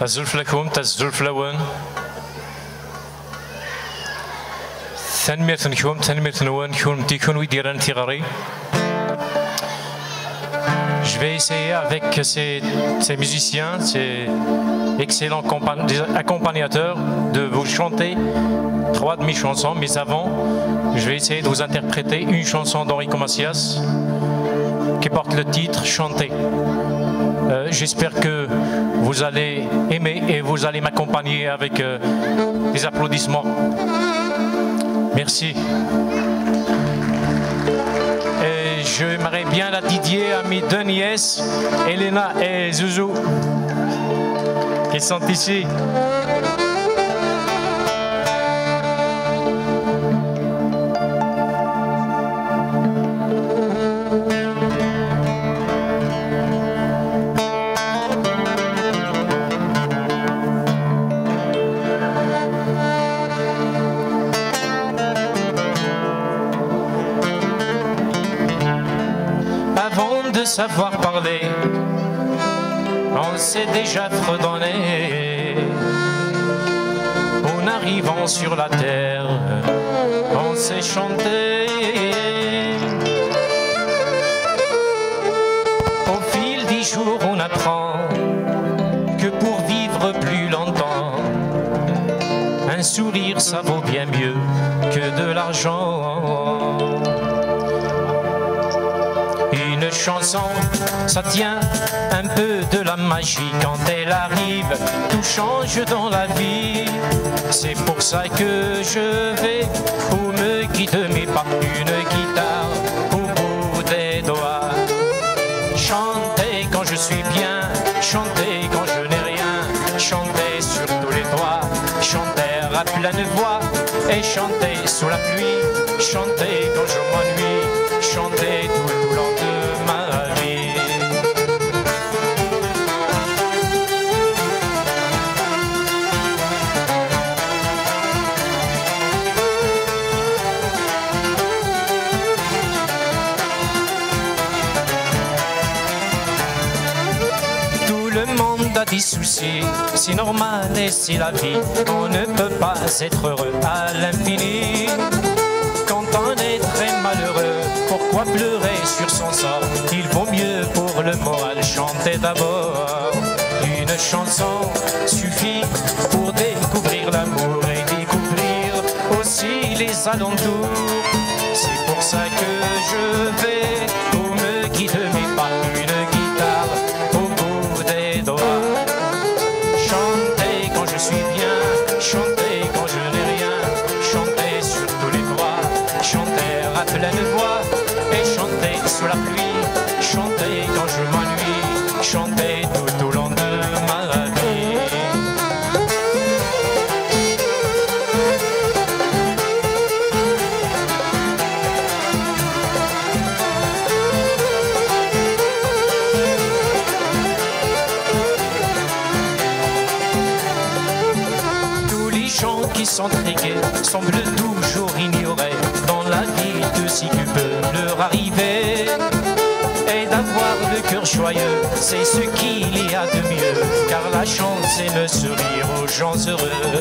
Azulf lakum, tazulf lawan. Tanmirt nkum, tanmirt nwan, kum tikun widiran tigari. Je vais essayer avec ces musiciens, ces excellents accompagnateurs, de vous chanter 3 de mes chansons. Mais avant, je vais essayer de vous interpréter une chanson d'Enrico Macias qui porte le titre Chanter. J'espère que vous allez aimer et vous allez m'accompagner avec des applaudissements. Merci. Et j'aimerais bien la dédier à mes 2 nièces, Elena et Zouzou, qui sont ici. Savoir parler, on s'est déjà fredonné. En arrivant sur la terre, on s'est chanté. Au fil des jours, on apprend que pour vivre plus longtemps, un sourire, ça vaut bien mieux que de l'argent. Une chanson, ça tient un peu de la magie. Quand elle arrive, tout change dans la vie. C'est pour ça que je vais, pour me guider mes pas, une guitare au bout des doigts. Chanter quand je suis bien, chanter quand je n'ai rien, chanter sur tous les toits, chanter à pleine voix et chanter sous la pluie, chanter quand je m'ennuie, chanter tout le long de ma vie. Tout le monde a des soucis, c'est normal et c'est la vie. On ne peut pas être heureux à l'infini. Quand on est très malheureux, pourquoi pleurer sur son sort? Il vaut mieux pour le moral chanter d'abord. Une chanson suffit pour découvrir l'amour et découvrir aussi les alentours. C'est pour ça que je vais, pour me guider mes pas, une guitare au bout des doigts. Chanter quand je suis bien, chanter quand je n'ai rien, chanter sur tous les toits, chanter à pleine voix et chanter sous la pluie, chanter quand je m'ennuie, chanter tout au long de ma vie. Tous les gens qui sont trigués semblent toujours ignorer dans la vie de ce qui peut leur arriver. Et d'avoir le cœur joyeux, c'est ce qu'il y a de mieux, car la chance c'est le sourire aux gens heureux.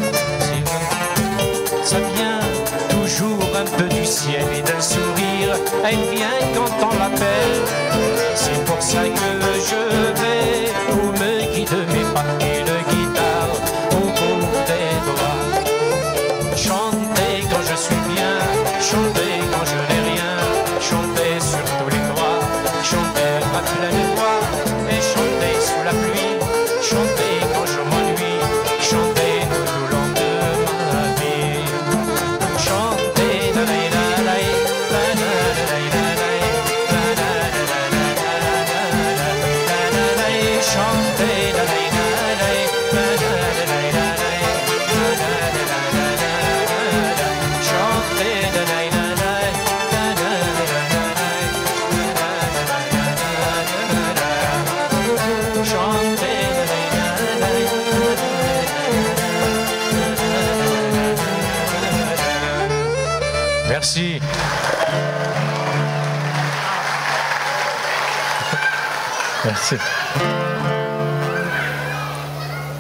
Ça vient toujours un peu du ciel et d'un sourire, elle vient quand on l'appelle. C'est pour ça que je vais, pour me guider mes pas, une guitare au bout des doigts. Chanter quand je suis bien, chanter quand je n'ai rien, chanter sur tous les toits, chanter à pleine voix et chanter sous la pluie, chanter quand je m'ennuie, chanter tout au long de ma vie. Chanter da da da da da da da da, chanter da da Merci. Merci.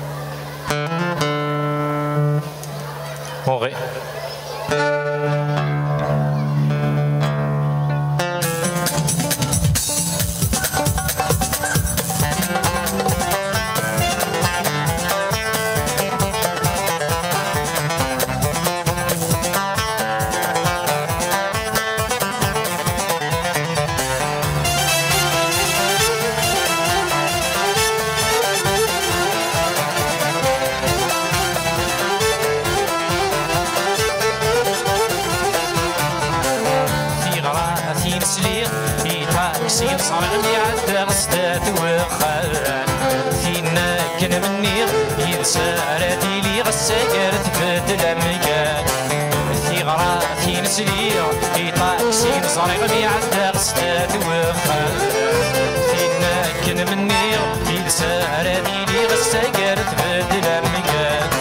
صارغ يعدى غصدات وخان فينا كن مني ينسارتي لي غساقر تبدل مكان في غراتي نسلير في طاكسين صارغ يعدى غصدات وخان فينا كن مني ينسارتي لي غساقر تبدل مكان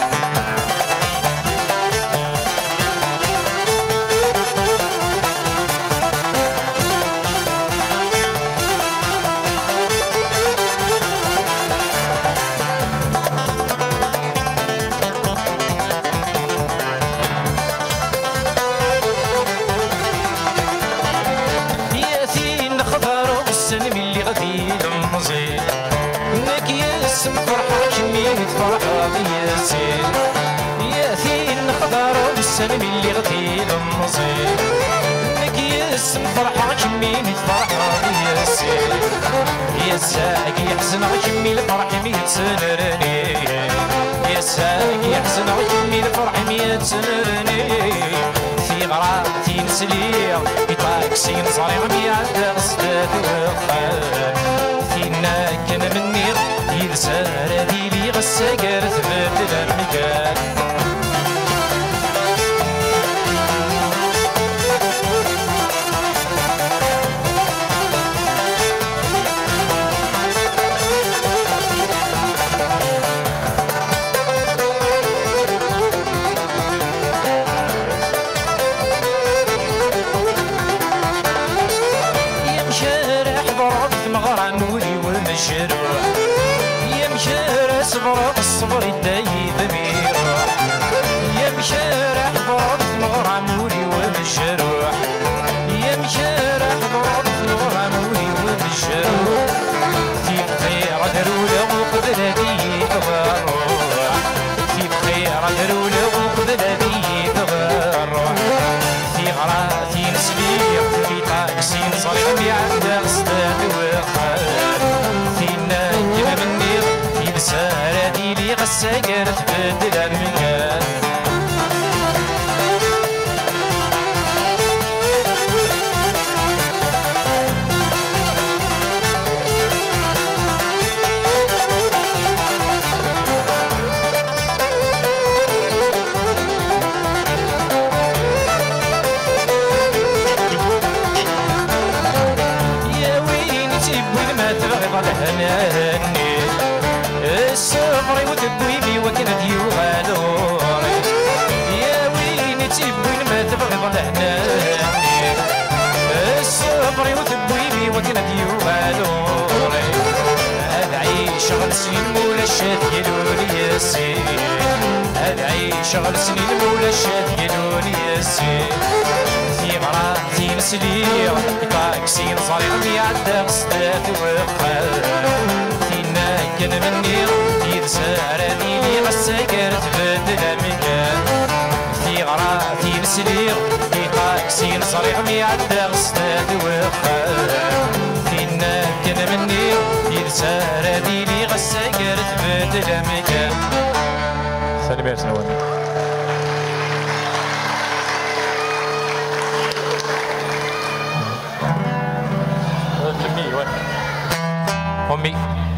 فرحة بياسين يا ثين خضار والسلم اللي غديل النصيب نكيس فرحة كمين فرحة بياسين يا ساقي يحزن كمي الفرح ميت سنرني يا ساقي يحزن كمي الفرح ميت سنرني في غراتي نسليع في طاكسين صريغ ميعد غصدات وخان فينا كان مني يلسار ديلي غساقر تبدل المكان يا مشارح ضرب مغرم ولي والمشروع يا مشارع صبر الصبر الدايب بيروح يا مشارع ضرب مغرم ولي والمشروع يا مشارع ضرب مغرم ولي والمشروع في بخير دروله وقبل بيت غروح في بخير دروله وقبل بيت غروح في غراتي نسليق في طاكسين صريح بيعدى غصدات وخال فينا كنا مني يلسار ديلي غساقر تبدل المكان يا وين تبوي ما تبغي الهناني الصبري وتبويبي وكنت يوغالوري يا وين تبوي ما تبغي الهناني الصبري وتبويبي وكنت يوغالوري أدعي شغل سنين مولا الشاد يلوني ياسين أدعي شغل سنين مولا الشاد يلوني ياسين في مراتي نسليع في طاكسين صريغ بيعدى غصدات وخال فينا كان مني يلسار ديلي غساقر تبدل المكان في غراتي نسليع في طاكسين صريغ بيعدى غصدات وخال فينا كان مني يلسار ديلي غساقر تبدل المكان سلام يا سلوان أمي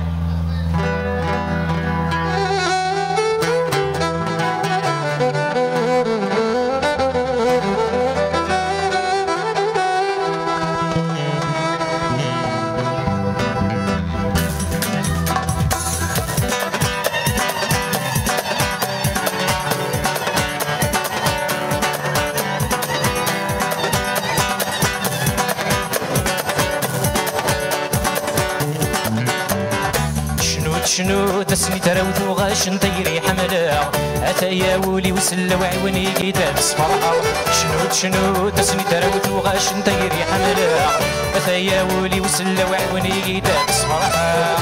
شنو تسني تراوت وغاش نطيري حملة أتايا ولي وسلا وعوني قيدا بصفرها شنو تسني تراوت وغاش نطيري حملة أتايا ولي وسلا وعوني قيدا بصفرها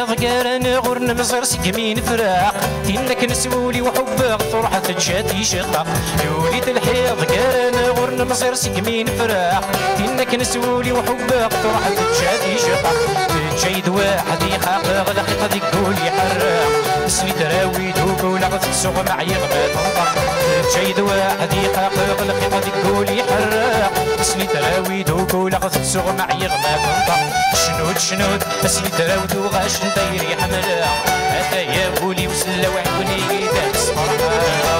الحيض قارن غرن مصير سقمين فراق إنك نسولي وحبك فرحة تجاتي شقاق يا وليد الحيض قارن غرن مصير سقمين فراق إنك نسولي وحبك فرحة تجاتي شقاق تجايد واحد يحقق لقيقة ديك قولي حراق اسمي تراوي دوك ولا تسوق معي غبات نطق تجايد واحد يحقق لقيقة ديك قولي حراق اسمي تراوي دوك ولا تسوق معي غبات نطق شنود اسمي تراود وغاش نديري حملة هذا يا بولي وسلا وعيوني داس فرحة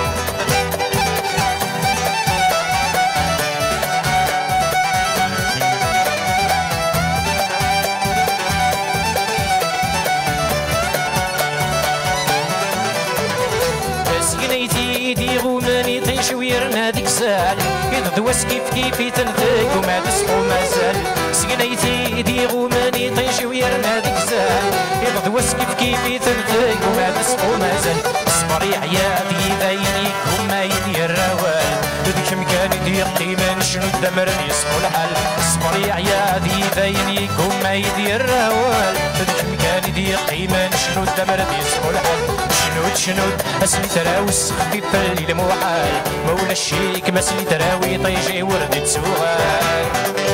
سكنيتي يدي غوماني طيش ويرنا ديك سال يضدوس كيف تنثق وما تسقو مازال سكنيتي يدي غوماني طيش ويرنا ديك سال يضدوس كيف تنثق وما تسقو مازال اصبر يا عيادي ذاينيك وما يدي الروال ذيك مكان يدي قيمة شنو الدمر يصفو الحال اصبر يا عيادي ذاينيك وما يدي الروال ذيك مكان يدي قيمة شنو الدمر يصفو الحال شنود اسمي تراوس خفيف الليل موحال مولا الشيك مسلي تراوي طيجي وردة سوغال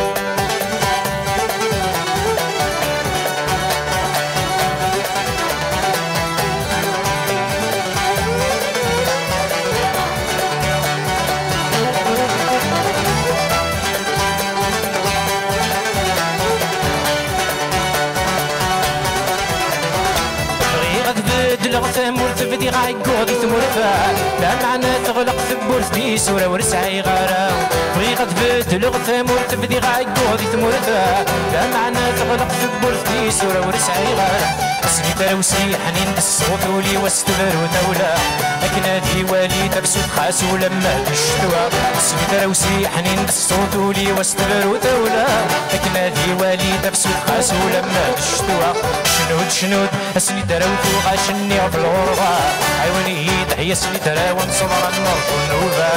الغثام ورثبدي غايقوضي ثمورفا لا معنى تغلق ثبورث دي سورة ورسعي غراو طريقة تبدل الغثام ورثبدي غايقوضي ثمورفا لا معنى تغلق ثبورث دي سورة ورسعي غراو اسمي تروسي حنين الصوت ولي واستبر وتولا أكنادي والي تبسط خاس ولما بالشتوى اسمي تروسي حنين الصوت ولي واستبر وتولا أكنادي والي تبسط خاس ولما بالشتوى شنود اسمي تروت وغاشني في الغربة عيوني تحيا اسمي تراون صبر النار والنوبة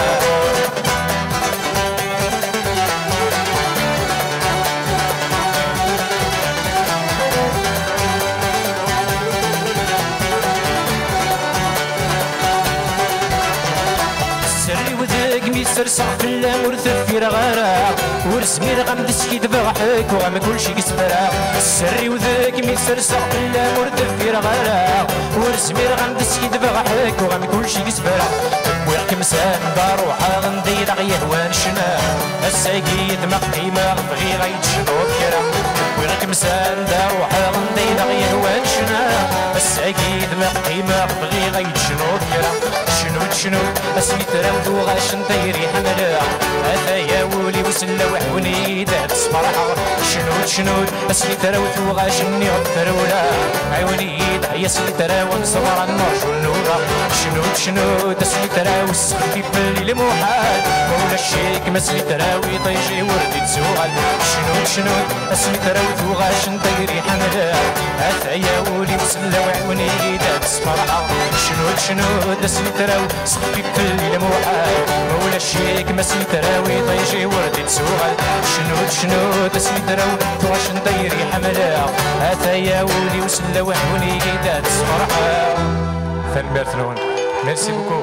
سرسع في اللام ورثف في رغارة ورسمي رغم دسكي بضحك وغم كل شي كسبرا السري وذاك مي سرسع في اللام ورثف في رغارة ورسمي رغم دسكي بضحك وغم كل شي كسبرا ويحكم سان باروحا غندي دغيه وانشنا الساقيد مقيمة بغي غيتشنو بكرا ويحكم سان باروحا غندي دغيه وانشنا الساقيد مقيمة بغي غيتشنو بكرا شنود اسمي تراود وغاش نديري حملة هذا يا ولي وسلا وحوني دات صفرحة شنود اسمي تراود وغاش نيعود فرولا عيوني دعيا اسمي تراود صبر النار والنورة شنود اسمي تراود سخفي في الليل موحال مولا الشيك مسمي تراوي طيجي وردي تسوغل شنود اسمي تراود وغاش نديري حملة هذا يا ولي وسلا وحوني دات صفرحة شنود اسمي تراود سخفي في الليل موحال مولا الشيك مسمي تراوي طيجي وردي تسوغل شنود اسمي تراود واش نديري حملة هذا يا ولي وسلا وحوني دات صفرحة فان بيرثلون ميرسي بوكو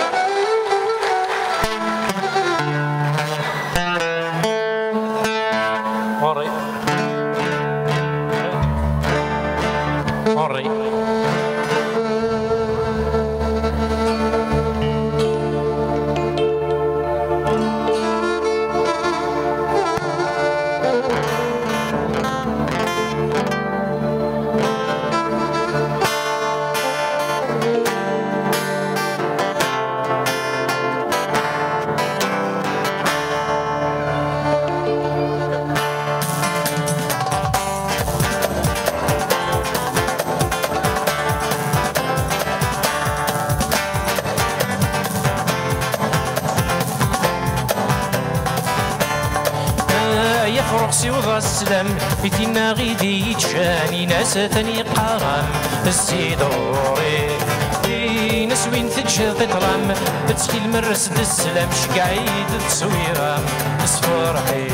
رقصي وضع السلام بيتنا غيدي يتشاني ناس ثاني قرام السيدوري ناس وين تجهد تطرام بتسكي المرس السلام شقعيد تصويرام صفرحي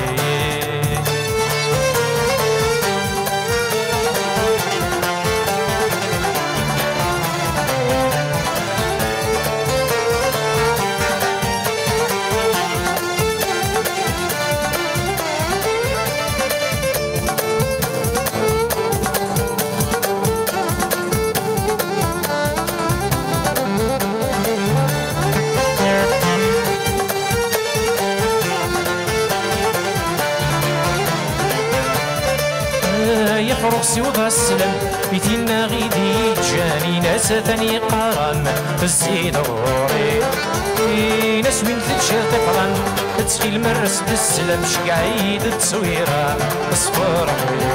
يفرغ سوى السلم يتينا غيدي جاني ناس ثاني قرام الزيد غوري ناس من تتشاف طفران تسخيل مرس بالسلم شقعيد تصويرة اصفر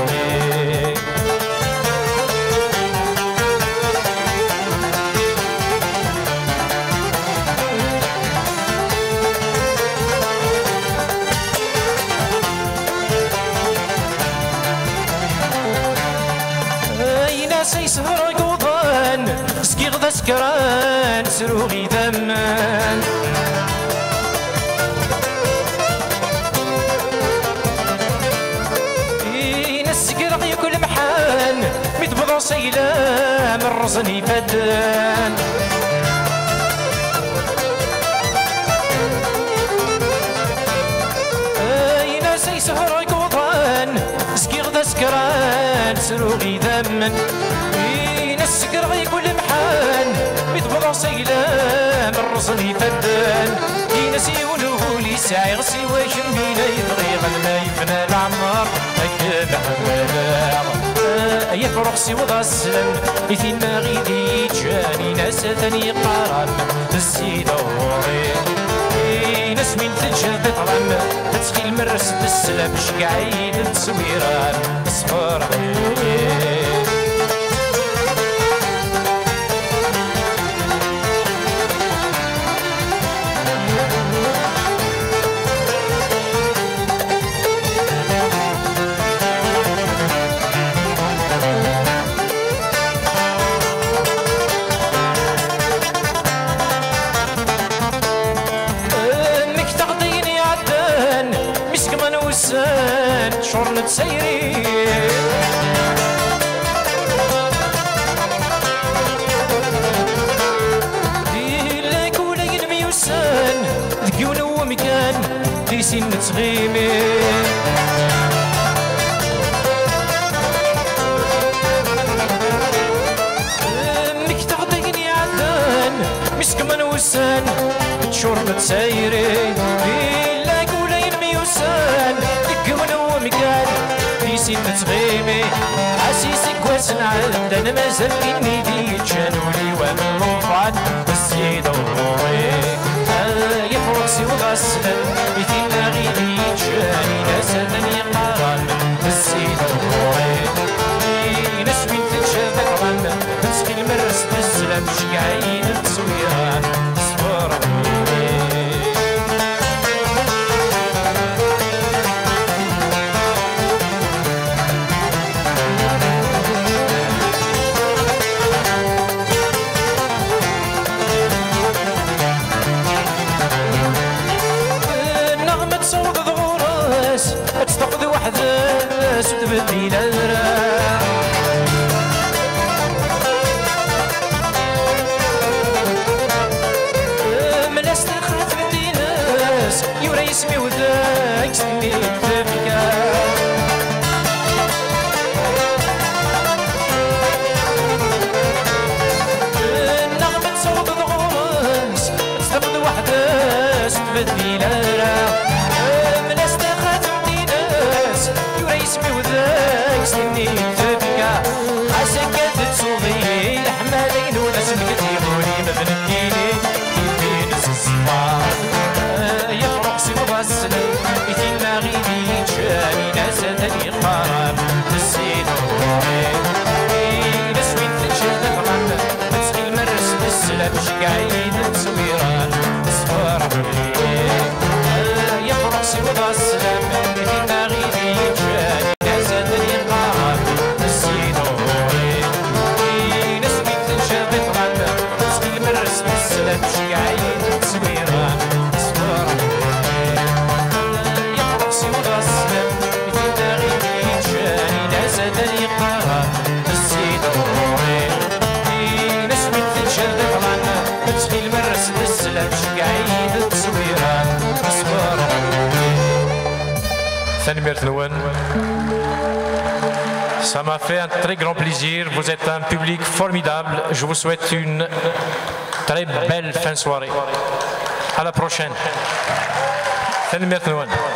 سيسهر قوضان سكيغ ذا سكران سروغي ذمان السكر يكل محان متبضو سيلام الرزني فدان سيسهر قوضان سكيغ ذا سكران سروغي ذمان السكر غيقول محان متبضع سيلام الرصني فدان ينسي ونقولي ساعي غسي واش مبينا يبغي غلما يفنى العمر هكا محمد يفرق سوى السلم يثينا غيدي جاني ناس ثاني قرام الزيد غوري ناس من تجهد طرام تسخيل مرس بالسلام شقعيد تصويران صفر شورن تسيري ديلك ولا الميوسان ذكيون ومكان دي سن تغيمي مك تغطيني عدان مسك من وسان شورن تسيري ديلك ولا الميوسان مكان في سن تغيمي حسيسك واسن عندنا مازال كني دي جانولي ومن رفعت الزيد غوري يفرق سوى السلم يتينا غيدي جاني ناس ثاني قران الزيد غوري ناس من تتشاف قران تسقي المرس بالسلام شقعين تصويران صفر تستقضي وحدة ستبدي للراح ملاس تخرج بدي ناس يورا يسمي وذاك سمي تفكا النغمة تصوت ضغوص تستقضي وحدة ستبدي للراح اسمي وذاك سني تبكى عساك تتصوغي الحمالين وناس مكتيبوني مبنكيني كيفين الصفار يفرق سوى السلم يتينا غيدي جاني ناس ثاني قرام الزين غوري ناس وين تنشهد الغم تسقي المرس بالسلام شقعيد تصويران صفار يفرق سوى السلام يتينا غيدي جاني Ça m'a fait un très grand plaisir. Vous êtes un public formidable. Je vous souhaite une très belle fin de soirée. À la prochaine.